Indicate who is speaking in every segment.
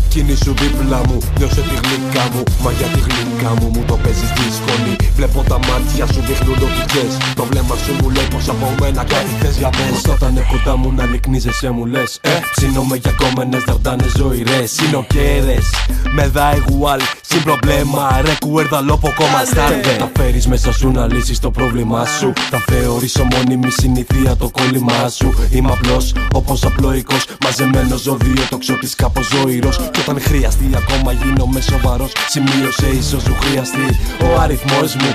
Speaker 1: Κίνη σου δίπλα μου, νιώσε τη γλυκά μου. Μα για τη γλυκά μου μου το παίζεις δύσκολη. Βλέπω τα μάτια σου δείχνουν λογικές. Το βλέμμα σου μου λέει πως από μένα κάτι θες για πες. Πως όταν κοντά μου να λυκνίζεσαι μου λες ψήνομαι για κόμενες δαρντάνες ζωηρές. Σινοκέρες, me da igual, sin problema. Recuerda lo poco más tarde. Τα φέρεις μέσα σου να λύσεις το πρόβλημά σου. Τα θεωρήσω μόνιμη συνηθία το κόλλημά σου. Είμαι απλός όπως απλοϊκός, μαζεμένο ζώδιο τοξότης κάπως ζωηρός. Κι όταν χρειαστεί ακόμα γίνομαι σοβαρός. Σημείωσε ίσως σου χρειαστεί ο αριθμός μου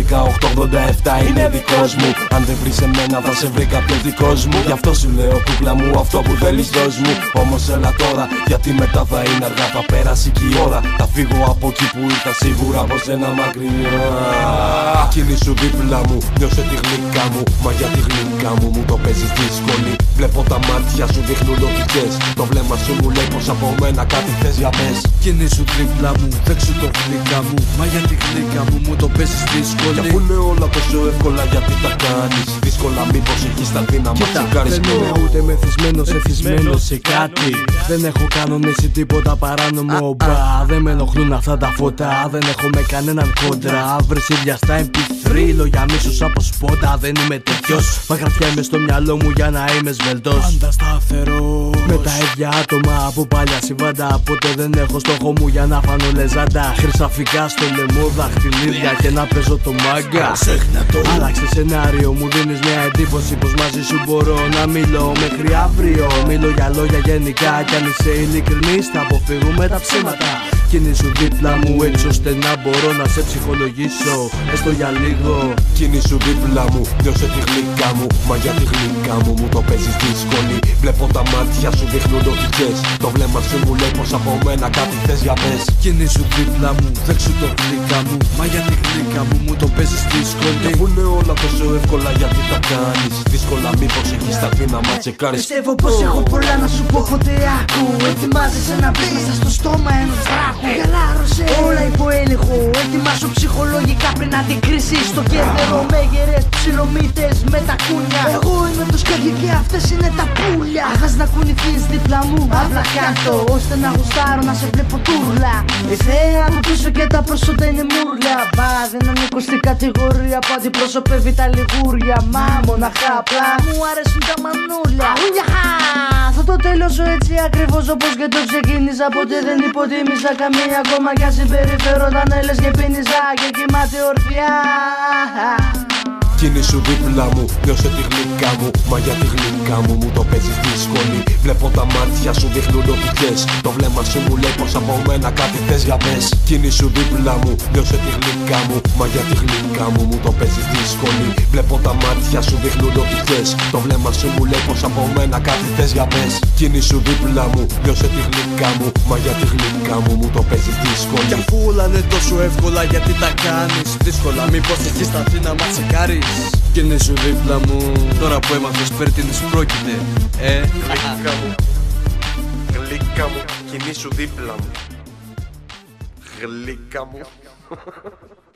Speaker 1: 11887 είναι δικός μου. Αν δεν βρεις εμένα θα σε βρει κάποιο δικός μου. Γι' αυτό σου λέω κούκλα μου αυτό που θέλεις δώσ' μου. Όμως έλα τώρα γιατί μετά θα είναι αργά. Θα πέρασει και η ώρα. Θα φύγω από εκεί που ήρθα σίγουρα από σένα μακριά. Κίνη σου δίπλα μου, νιώσε τη γλυκά μου. Μα για τη γλυκά μου μου το παίζεις δύσκολη. Βλέπω τα μάτια σου δείχνουν λογικές. Το βλέμμα σου μου λέει πως από μένα κάτι θες για πες.
Speaker 2: Κίνη σου δίπλα μου, δέξου το γλυκά μου. Μα για τη γλυκά μου το παίζεις δύσκολη.
Speaker 1: Κι αφού είναι όλα τόσο εύκολα γιατί τα κάνεις δύσκολα, μήπως έχεις τα δύναμα τσεκάρεις.
Speaker 2: Δεν είμαι ούτε μεθυσμένος, εθισμένος σε κάτι. Δεν έχω κανονίσει τίποτα παράνομο. Μπα, δεν με ενοχλούν αυτά τα φώτα. Δεν έχω με κανέναν κόντρα. Βρες ίδια στα MP3, λόγια μίσους από σπότα. Δεν είμαι τέτοιος, μα κρατιέμαι στο μυαλό μου για να είμαι σβελτός.
Speaker 3: Πάντα σταθερός,
Speaker 2: με τα ίδια άτομα από παλιά συμβάντα. Ποτέ δεν έχω στόχο μου για να φανώ λεζάντα. Χρυσαφικά στο λαιμό, δαχτυλίδια και να παίζω το μάγκα. Άλλαξε σενάριο, μου δίνεις μια εντύπωση πως μαζί σου μπορώ να μιλώ μέχρι αύριο. Μιλώ για λόγια γενικά κι αν είσαι ειλικρινής θα αποφύγουμε τα ψέματα. Κίνη σου δίπλα μου έτσι ώστε να μπορώ να σε ψυχολογήσω έστω για λίγο.
Speaker 1: Κίνη σου δίπλα μου, νιώσε τη γλυκά μου. Μα για τη γλυκά μου μου το παίζεις δύσκολη. Βλέπω τα μάτια σου δείχνουν λογικές. Το βλέμμα σου μου λέει πως από μένα κάτι θες για πες.
Speaker 2: Κίνη σου δίπλα μου, δέξου το γλυκά μου. Μα για τη γλυκά μου το παίζεις δύσκολη.
Speaker 1: Κι αφού είναι όλα τόσο εύκολα γιατί τα κάνεις δύσκολα, μήπως έχεις τα δύναμα τσεκάρεις.
Speaker 4: Πιστεύω πως έχω πολλά να σου πω, χωτέ άκου. Ετοιμάζεσαι να μπει μέσα στο στόμα ενός δράκου. Χαλάρωσε, όλα υπό έλεγχο. Ετοιμάσου ψυχολογικά πριν αντικρίσεις το κέντρο. Μέγερες, ψιλομύτες με τα κούνια. Εγώ είμαι το σκάκι και αυτές είναι τα πουλιά. Θες να κουνηθείς δίπλα μου, απλά κάτω, ώστε να γουστάρω να σε βλέπω τούρλα. Η θέα από πίσω και τα πρόσωπα είναι μούρλια. Μπα, δεν ανήκω στην κατηγορία που αντιπροσωπεύει τα λιγούρια. Μα μοναχά απλά μου αρέσουν τα μανούλια. Θα το τελειώσω έτσι ακριβώς όπως και το ξεκίνησα. Ποτέ δεν υποτίμησα καμία ακόμα κι αν συμπεριφέρονταν έλες και πίνιζα και κοιμάται ορθιά.
Speaker 1: Κίνη σου δίπλα μου, νιώσε τη γλυκά μου. Μα για τη γλυκά μου το παίζεις δύσκολη. Βλέπω τα μάτια σου δείχνουν λογικές. Το βλέμμα σου μου λέει πως από μένα κάτι θες για πες. Κίνη σου δίπλα μου, νιώσε τη γλυκά μου. Μα για τη γλυκά μου το παίζεις δύσκολη. Βλέπω τα μάτια σου δείχνουν λογικές. Το βλέμμα σου μου λέει πως από μένα κάτι θες για πες. Κίνη σου δίπλα μου, νιώσε τη γλυκά μου. Μα για τη γλυκά μου το παίζεις δύσκολη.
Speaker 2: Κι αφού όλα είναι τόσο εύκολα γιατί τα κάνεις δύσκολα, μήπως έχεις τα δύναμα τσεκάρεις. Κίνη σου δίπλα μου, τώρα που έμαθες περί τίνης πρόκειται.
Speaker 1: Γλυκά μου, γλυκά μου, κίνη σου δίπλα μου. Γλυκά μου.